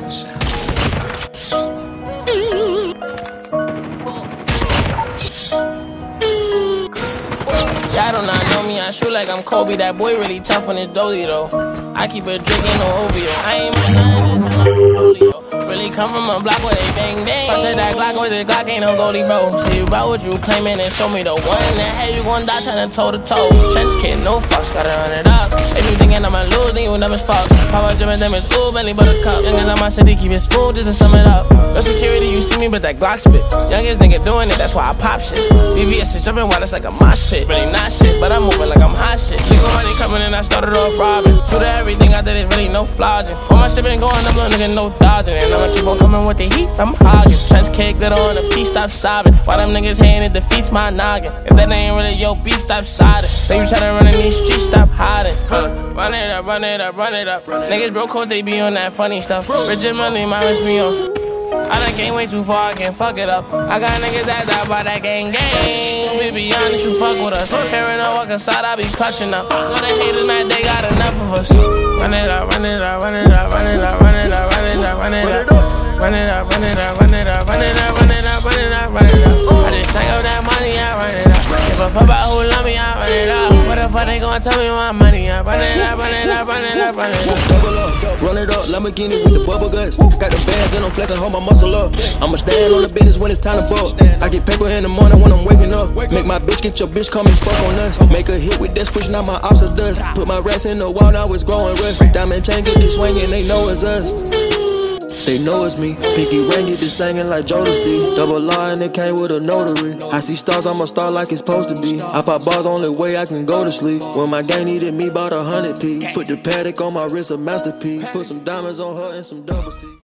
Y'all do not know me, I shoot like I'm Kobe. That boy really tough on his dolly though. I keep a drink, ain't no OVO. I ain't been nothing, just in my portfolio. Really come from a block where they bang bang. Punch that Glock with the Glock, ain't no goalie, bro. Tell you about what you claiming and show me the one in the head you gon' die tryna toe to toe. Trench kid, no fucks, gotta run it up. If you thinking I'ma lose, then you never fuck. Papa Jimmy, them is ooh, belly buttercup. Youngest on my city, keep it smooth just to sum it up. No security, you see me, but that Glock spit. Youngest nigga doing it, that's why I pop shit. VVS is jumping wild, it's like a mosh pit. Really not shit, but I'm moving like I'm hot shit. Legal money coming in, I started off robbing. True to everything I did is really no flogging. All my shit been going up, little nigga, no dodging. And I'ma keep on coming with the heat, I'm hogging. Trench kick, glitter on the piece, stop sobbing. While them niggas hating, it defeats my noggin. If that ain't really your beat, stop siding. Say you tryna run in these streets, stop hiding. Run it up, run it up, run it up. Niggas broke cause they be on that funny stuff. Rich and money, my wrist me on. I done came way too far, I can't fuck it up. I got niggas that die by that gang gang. We be honest, you fuck with us. Hearing I walk inside, I be clutching up. Know the haters, man, they got enough of us. Run it up, run it up, run it up, run it up, run it up, run it up, run it up. Run it up, run it up, run it up, run it up, run it up, run it up, run it up. I just stack up that money, I run it up. If a fuck about who love me, I run it up. What the fuck they gon' tell me my money up? Run it up, run it up, run it up, run it up. Double up, run it up, Lamborghini with the bubble guts. Got the bands and I'm flexing, hold my muscle up. I'ma stand on the business when it's time to bust. I get paper in the morning when I'm waking up. Make my bitch get your bitch come and fuck on us. Make a hit with that switch, now my ops are dust. Put my rats in the wall, now it's growing rust. Diamond chain get this swinging, they know it's us. They know it's me. Pinky ring get this singing like Jodeci. Double R and it came with a notary. I see stars, I'm a star like it's supposed to be. I pop bars, only way I can go to sleep. When my gang needed me, bought 100 piece. Put the paddock on my wrist, a masterpiece. Put some diamonds on her and some double C.